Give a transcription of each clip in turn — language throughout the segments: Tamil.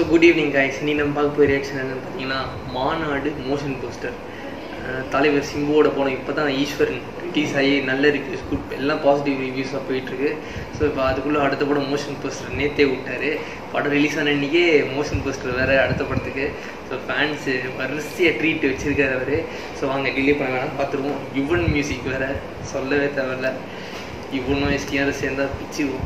Good evening guys. நீ நம்ம பார்க்க போய் ரியாக்ஷன் என்னன்னு பார்த்தீங்கன்னா, மாநாடு மோஷன் போஸ்டர் தலைவர் சிம்புவோட போனோம். இப்போ தான் ஈஸ்வரன் ரிலீஸ் ஆகி நல்ல ரிவ்யூஸ் குட் எல்லாம் பாசிட்டிவ் ரிவ்யூஸாக போயிட்டுருக்கு. ஸோ இப்போ அதுக்குள்ளே அடுத்த படம் மோஷன் போஸ்டர் நேற்றே விட்டார். படம் ரிலீஸ் ஆன அன்றைக்கே மோஷன் போஸ்டர் வேறு அடுத்த படத்துக்கு. ஸோ ஃபேன்ஸு வரிசையாக ட்ரீட் வச்சுருக்காரு அவர். ஸோ வாங்க டிலே பண்ண வேணாம், பார்த்துருவோம். யுவன் மியூசிக் வேறு சொல்லவே தேவையில்ல. யுவனும் எஸ்டிஆர் சேர்ந்தா பிச்சுவோம்.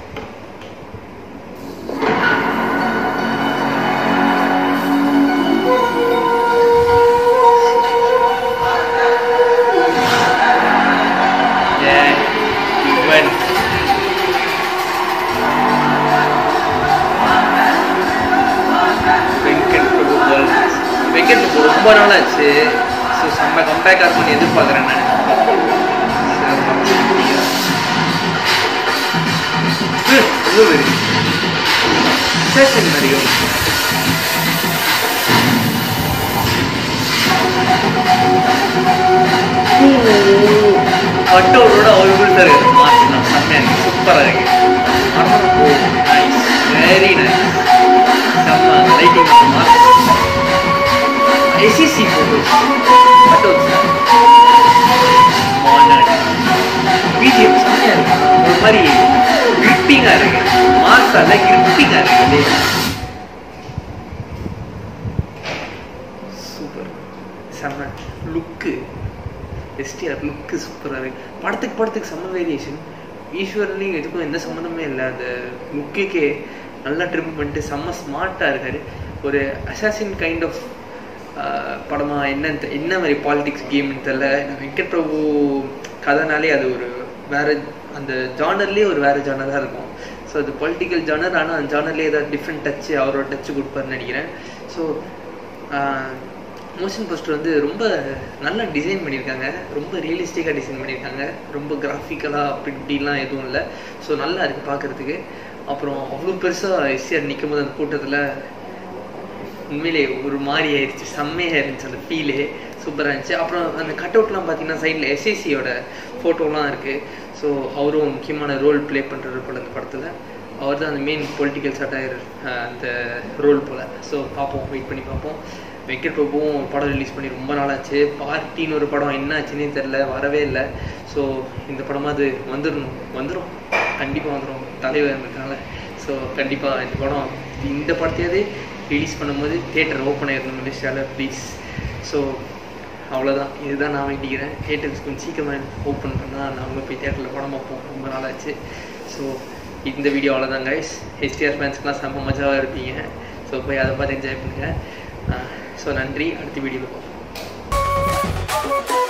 வெங்கட் பிரபு ரொம்ப நாள் ஆச்சு. ஸோ செம்ம கம்பேக் ஆகும்னு எதிர்பார்க்குறேன் நான். நிறைய கட்டோட அவர் கொடுத்தாரு. மாற்றலாம் செம்மையாக சூப்பராக இருக்கு. Very nice. செம்ம லைட்டிங் எஸ்இசி போட்டோஸ் பிஜிஎம் செம்மையாக இருக்கு. ஒரு மாதிரி கிரிப்பிங்காக இருக்கு. மாசால கிரிப்பிங்காக இருக்கு. சூப்பர் செம்ம லுக்கு. எஸ்டிஆர் லுக்கு சூப்பராக இருக்கு. படத்துக்கு செம்ம வேரியேஷன். ஈஸ்வரனையும் எதுக்கும் எந்த சம்மந்தமே இல்லை. அந்த லுக்குக்கே நல்லா ட்ரிம் பண்ணிட்டு செம்ம ஸ்மார்ட்டாக இருக்காரு. ஒரு அசாசின் கைண்ட் ஆஃப் படமாக என்ன மாதிரி பாலிடிக்ஸ் கேம்னு தெரில. வெங்கட் பிரபு கதைனாலே அது ஒரு வேறு அந்த ஜானர்லேயே ஒரு வேறு ஜானராக இருக்கும். ஸோ அது பொலிட்டிக்கல் ஜானர். ஆனால் அந்த ஜானர்லேயே ஏதாவது டிஃப்ரெண்ட் டச்சு அவரோட டச்சு கொடுப்பாருன்னு நினைக்கிறேன். ஸோ மோஷன் போஸ்டர் வந்து ரொம்ப நல்லா டிசைன் பண்ணியிருக்காங்க. ரொம்ப ரியலிஸ்டிக்காக டிசைன் பண்ணியிருக்காங்க. ரொம்ப கிராஃபிக்கலாக அப்படி இப்படிலாம் எதுவும் இல்லை. ஸோ நல்லா இருக்குது பார்க்குறதுக்கு. அப்புறம் அவ்வளோ பெருசாக எஸ்ஆர் நிற்கும் போது அந்த கூட்டத்தில் உண்மையிலே ஒரு மாதிரி ஆயிடுச்சு. செம்மையாக இருந்துச்சு அந்த ஃபீலே. சூப்பராக இருந்துச்சு. அப்புறம் அந்த கட் அவுட்லாம் பார்த்தீங்கன்னா சைடில் எஸ்ஏசியோட ஃபோட்டோலாம் இருக்குது. ஸோ அவரும் முக்கியமான ரோல் ப்ளே பண்ணுறது போல் அந்த படத்தில். அவர் தான் அந்த மெயின் பொலிட்டிக்கல் சட்டையர் அந்த ரோல் போல். ஸோ பார்ப்போம், வெயிட் பண்ணி பார்ப்போம். வெங்கட் பிரபுவும் படம் ரிலீஸ் பண்ணி ரொம்ப நாளாச்சு. பார்ட்டின்னு ஒரு படம் என்ன ஆச்சுன்னே தெரில, வரவே இல்லை. ஸோ இந்த படமாக அது வந்துடும் கண்டிப்பாக வந்துடும். தலைவர் இருக்காங்க. ஸோ கண்டிப்பாக இந்த படத்தையாவது ரிலீஸ் பண்ணும்போது தியேட்டர் ஓப்பன் ஆகிடணும் மலேசியாவில் ப்ளீஸ். ஸோ அவ்வளோதான். இதுதான் நான் வேண்டிக்கிறேன். தியேட்டர்ஸ் கொஞ்சம் சீக்கிரமாக ஓப்பன் பண்ணால் நாங்களும் போய் தியேட்டரில் படம் பார்ப்போம். ரொம்ப நாளாச்சு. ஸோ இந்த வீடியோ அவ்வளோதான் கைஸ். எஸ்டிஆர் ஃபேன்ஸ்க்குலாம் செம்ம மஜாவாக இருப்பீங்க. ஸோ போய் அதை பார்த்து என்ஜாய் பண்ணுங்கள். ஸோ நன்றி. அடுத்த வீடியோவில் பார்ப்போம்.